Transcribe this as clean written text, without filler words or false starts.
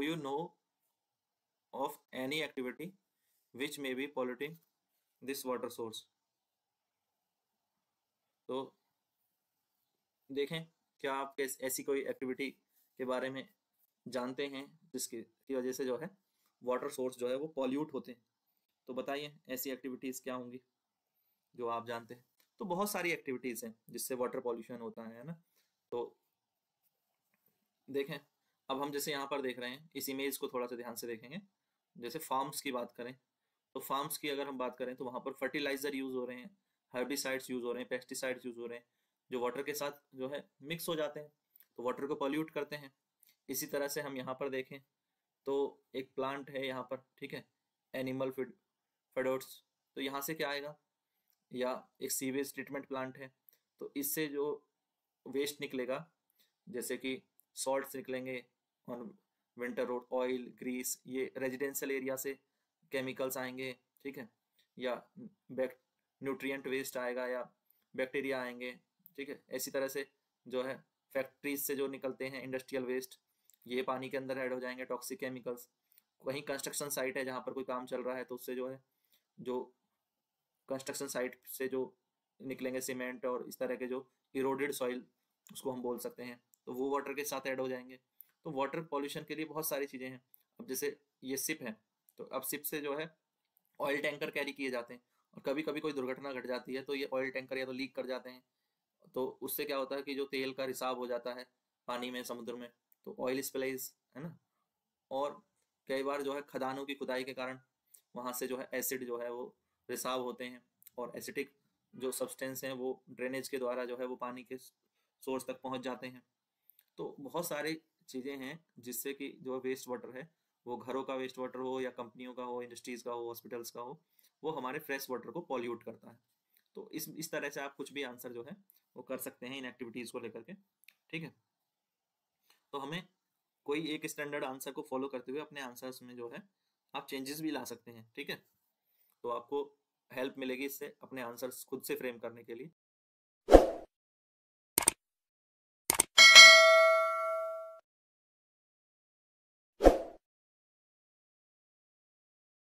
you know of any activity which may be polluting this water source? तो देखें क्या आप ऐसी कोई एक्टिविटी के बारे में जानते हैं जिसकी की वजह से जो है वाटर सोर्स जो है वो पॉल्यूट होते हैं। तो बताइए ऐसी एक्टिविटीज़ क्या होंगी जो आप जानते हैं। तो बहुत सारी एक्टिविटीज़ हैं जिससे वाटर पॉल्यूशन होता है ना। तो देखें अब हम जैसे यहाँ पर देख रहे हैं, इस इमेज को थोड़ा सा ध्यान से देखेंगे। जैसे फार्म्स की बात करें तो फार्म्स की अगर हम बात करें तो वहाँ पर फर्टिलाइजर यूज़ हो रहे हैं, हर्बिसाइड्स यूज़ हो रहे हैं, पेस्टिसाइड्स यूज़ हो रहे हैं, जो वाटर के साथ जो है मिक्स हो जाते हैं तो वाटर को पॉल्यूट करते हैं। इसी तरह से हम यहाँ पर देखें तो एक प्लांट है यहाँ पर, ठीक है, एनिमल फीड्स। तो यहाँ से क्या आएगा, या एक सीवेज ट्रीटमेंट प्लांट है तो इससे जो वेस्ट निकलेगा जैसे कि सॉल्ट्स निकलेंगे on winter road, oil, grease, ये रेजिडेंशियल एरिया से केमिकल्स आएंगे, ठीक है, या न्यूट्रिएंट वेस्ट आएगा या बैक्टीरिया आएंगे, ठीक है। इसी तरह से जो है फैक्ट्रीज से जो निकलते हैं इंडस्ट्रियल वेस्ट, ये पानी के अंदर ऐड हो जाएंगे, टॉक्सिक केमिकल्स। कहीं कंस्ट्रक्शन साइट है जहाँ पर कोई काम चल रहा है तो उससे जो है जो कंस्ट्रक्शन साइट से जो निकलेंगे सीमेंट और इस तरह के जो इरोडेड सॉइल उसको हम बोल सकते हैं, तो वो वाटर के साथ ऐड हो जाएंगे। तो वाटर पॉल्यूशन के लिए बहुत सारी चीज़ें हैं। अब जैसे ये शिप है तो अब शिप से जो है ऑयल टैंकर कैरी किए जाते हैं और कभी कभी कोई दुर्घटना घट जाती है तो ये ऑयल टैंकर या तो लीक कर जाते हैं, तो उससे क्या होता है कि जो तेल का रिसाव हो जाता है पानी में, समुद्र में, तो ऑयल स्पिलेज है ना। और कई बार जो है खदानों की खुदाई के कारण वहाँ से जो है एसिड जो है वो रिसाव होते हैं और एसिडिक जो सब्सटेंस हैं वो ड्रेनेज के द्वारा जो है वो पानी के सोर्स तक पहुँच जाते हैं। तो बहुत सारी चीज़ें हैं जिससे कि जो वेस्ट वाटर है वो घरों का वेस्ट वाटर हो या कंपनियों का हो, इंडस्ट्रीज़ का हो, हॉस्पिटल्स का हो, वो हमारे फ्रेश वाटर को पॉल्यूट करता है। तो इस तरह से आप कुछ भी आंसर जो है वो कर सकते हैं इन एक्टिविटीज़ को लेकर के, ठीक है। तो हमें कोई एक स्टैंडर्ड आंसर को फॉलो करते हुए अपने आंसर्स में जो है आप चेंजेस भी ला सकते हैं, ठीक है। तो आपको हेल्प मिलेगी इससे अपने आंसर्स खुद से फ्रेम करने के लिए।